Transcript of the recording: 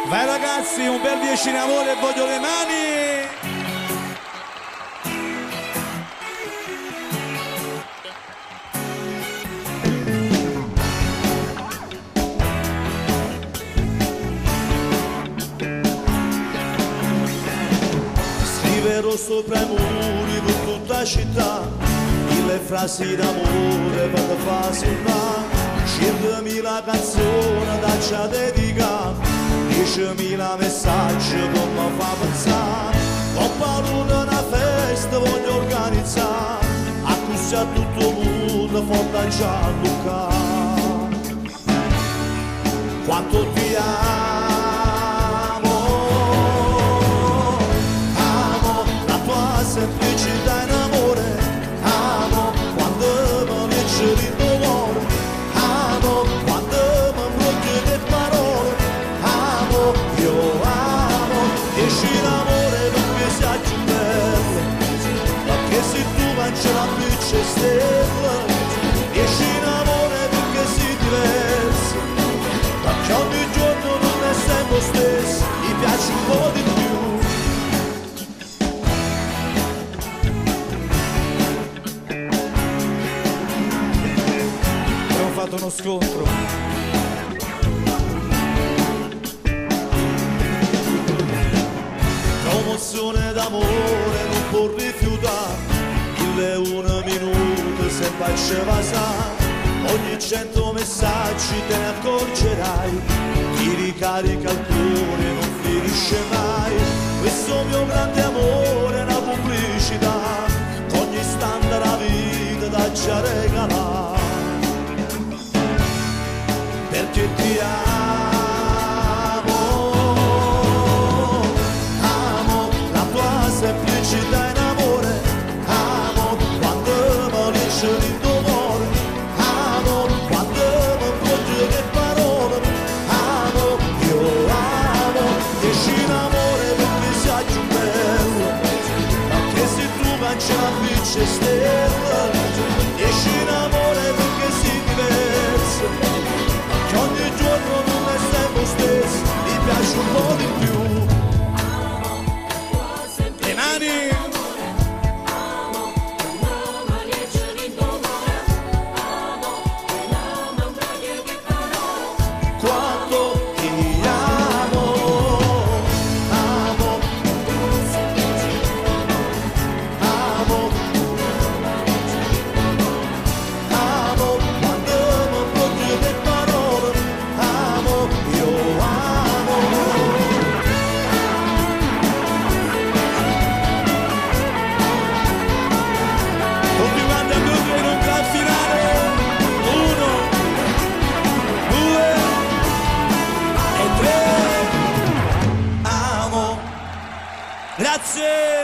Vai ragazzi, un bel 10 in amore e voglio le mani. Scriverò sopra i muri per tutta la città mille frasi d'amore per te far suonare 100.000 canzoni da ci dedicare 10.000 messaggi come fa pensare Coppa Luna una festa voglio organizzare Accussi a tutto il mondo forte a Gianluca Quanto ti amo Amo la tua semplicità in amore Amo quando mi leggi il tuo cuore Amo quando mi blocchi le parole Amo, io amo Esci in amore perché sei più bello Perché se tu mangi la piccia stella Esci in amore perché sei diverso Perché ogni giorno non è sempre lo stesso Mi piace un po' di più Abbiamo fatto uno scontro. Promozione d'amore non può rifiutare 1001 minuti se faceva sa Ogni 100 messaggi te ne accorgerai Ti ricarica il cuore non finisce mai Questo mio grande amore è una pubblicità Ogni istante la vita da già regalare Perché ti amo Amo la tua semplicità in amore Amo quando mi leggi il tuo cuore Amo quando mi blocchi le parole Amo, io amo Esci in amore perché sei più bello Perché se tu mangi la piccia stella Esci in amore perché sei diverso Che ogni giorno non è sempre lo stesso Mi piace un po' di più Le mani. Quanto ti amo Amo Amo Amo quando mi blocchi le parole Amo, io amo Tutti quanti a due in un gran finale. 1, 2 e 3. Amo Grazie.